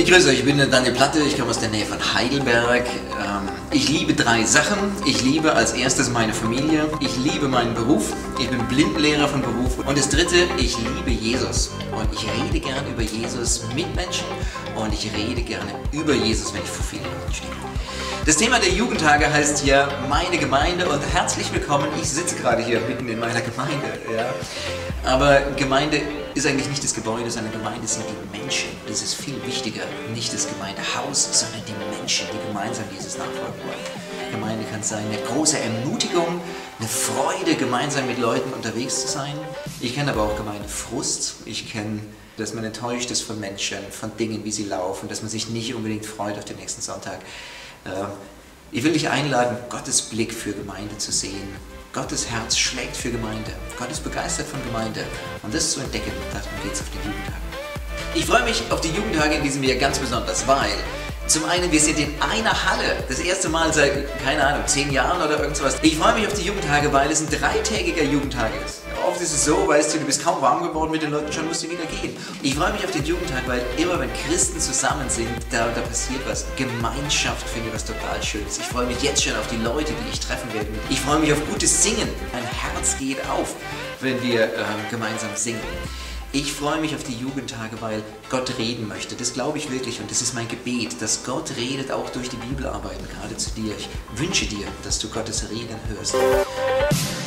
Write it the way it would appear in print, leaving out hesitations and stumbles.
Ich grüße euch, ich bin Daniel Platte, ich komme aus der Nähe von Heidelberg. Ich liebe 3 Sachen. Ich liebe als erstes meine Familie, ich liebe meinen Beruf, ich bin Blindenlehrer von Beruf und das dritte, ich liebe Jesus. Und ich rede gerne über Jesus mit Menschen und ich rede gerne über Jesus, wenn ich vor vielen Leuten stehe. Das Thema der Jugendtage heißt hier meine Gemeinde und herzlich willkommen. Ich sitze gerade hier mitten in meiner Gemeinde. Ja. Aber Gemeinde ist eigentlich nicht das Gebäude, sondern Gemeinde sind die Menschen. Das ist viel wichtiger. Nicht das Gemeindehaus, sondern die Menschen, die gemeinsam Jesus nachfolgen wollen. Gemeinde kann sein eine große Ermutigung, eine Freude, gemeinsam mit Leuten unterwegs zu sein. Ich kenne aber auch Gemeindefrust. Ich kenne, dass man enttäuscht ist von Menschen, von Dingen, wie sie laufen, dass man sich nicht unbedingt freut auf den nächsten Sonntag. Ich will dich einladen, Gottes Blick für Gemeinde zu sehen. Gottes Herz schlägt für Gemeinde. Gott ist begeistert von Gemeinde. Und das zu entdecken, darum geht es auf den Jugendtagen. Ich freue mich auf die Jugendtage in diesem Jahr ganz besonders, weil zum einen, wir sind in einer Halle, das erste Mal seit, keine Ahnung, 10 Jahren oder irgendwas. Ich freue mich auf die Jugendtage, weil es ein 3-tägiger Jugendtag ist. Oft ist es so, weißt du, du bist kaum warm geworden mit den Leuten, schon musst du wieder gehen. Ich freue mich auf den Jugendtag, weil immer wenn Christen zusammen sind, da passiert was. Gemeinschaft finde ich was total Schönes. Ich freue mich jetzt schon auf die Leute, die ich treffen werde. Ich freue mich auf gutes Singen. Mein Herz geht auf, wenn wir gemeinsam singen. Ich freue mich auf die Jugendtage, weil Gott reden möchte. Das glaube ich wirklich und das ist mein Gebet, dass Gott redet auch durch die Bibelarbeiten, gerade zu dir. Ich wünsche dir, dass du Gottes Reden hörst.